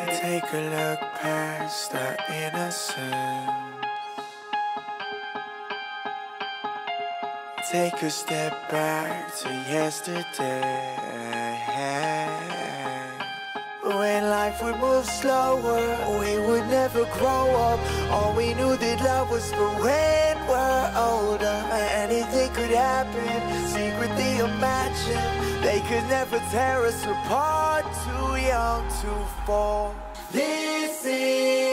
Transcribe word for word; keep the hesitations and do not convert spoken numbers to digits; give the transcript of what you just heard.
Take a look past our innocence. Take a step back to yesterday. When life would move slower, we would never grow up. All we knew that love was for when we're older. Anything could happen, secretly imagine. They could never tear us apart, too young to fall. This is